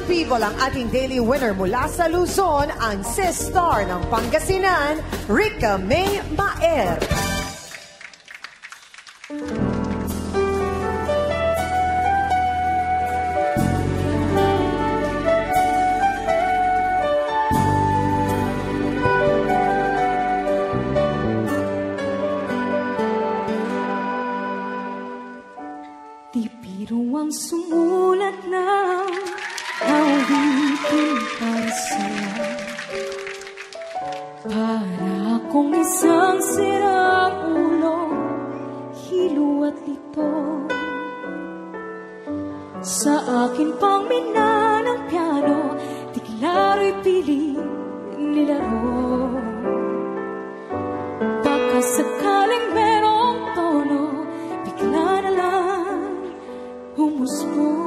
people, ang ating daily winner mula sa Luzon, ang sis-star ng Pangasinan, Rica Mae Maer. Di biro ang sumulat ng awitin para sa'yo. Para akong isang sirang ulo, hilo at lito. Sa akin pang mina ng piano, di klaro'y pili nilaro. Baka sakaling merong tono, bigla na lang humusbong.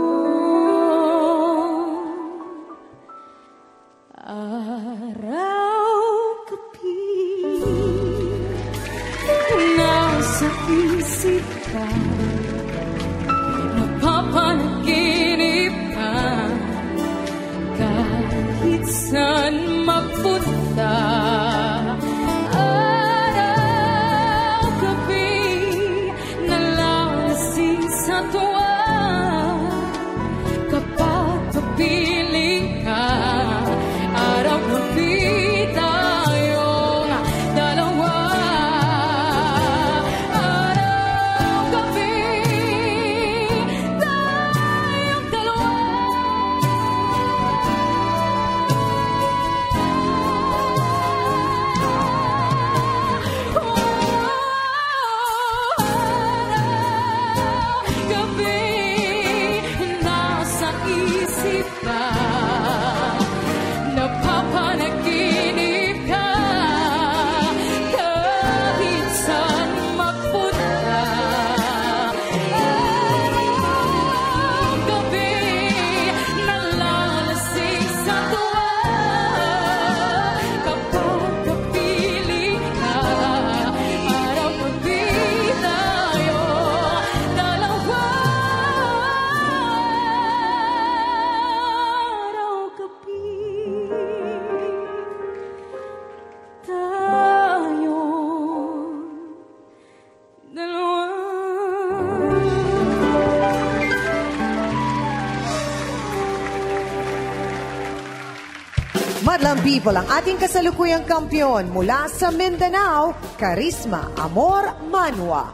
Araw-gabi, nasa isip ka, napapanaginip ka, kahit saan mapunta. Araw-gabi, nalalasing sa tuwa, kapag kapiling ka. Araw-gabi tayong dalawa. Araw-gabi tayong dalawa. Araw-gabi, nasa isip ka, napapanaginip ka, kahit saan magpunta. Araw-gabi, nalalasing sa tuwa, kapag kapiling ka. Araw-gabi tayo dalawa. Araw-gabi tayo dalawa. Madlang people, ang ating kasalukuyang kampiyon mula sa Mindanao, Charisma Amor Manua.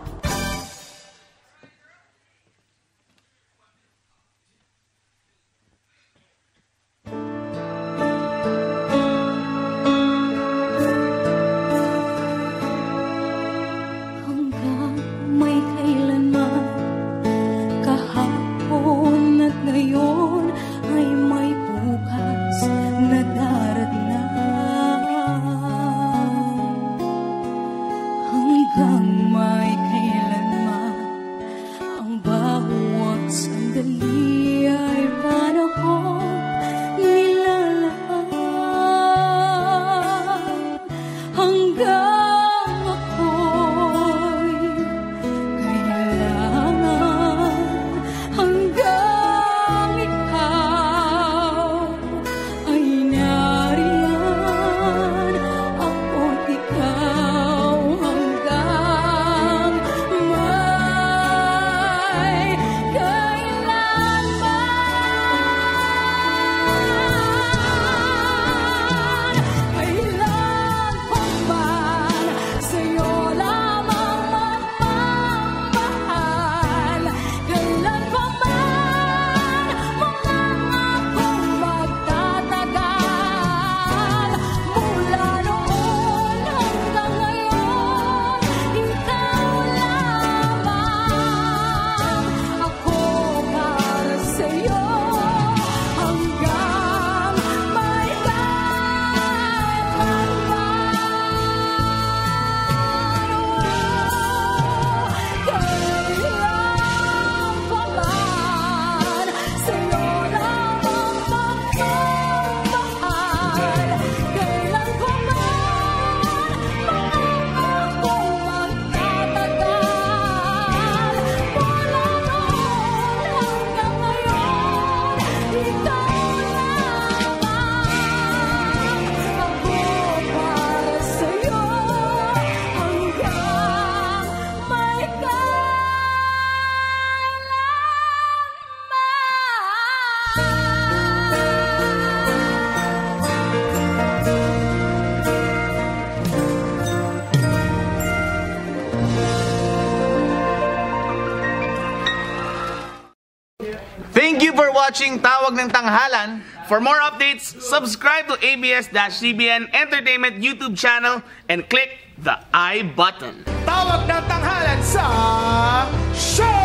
Hanggang may kailanman, kahapon at ngayon, ay may bukas na darating. Hanggang may kailanman, ang bawat sandali ay panahon nilalaan. Hanggang ako'y kailangan, hanggang ikaw ay nariyan, ako't ikaw hanggang may kailanman. Kailan pa man sa'yo lamang magmamahal, kailan pa man mula akong magtatagal. Mula noon hanggang ngayon, ikaw lamang. Ako para sa'yo hanggang may kailanman. Thank you for watching Tawag ng Tanghalan. For more updates, subscribe to ABS-CBN Entertainment YouTube channel and click the I button. Tawag ng Tanghalan sa Show!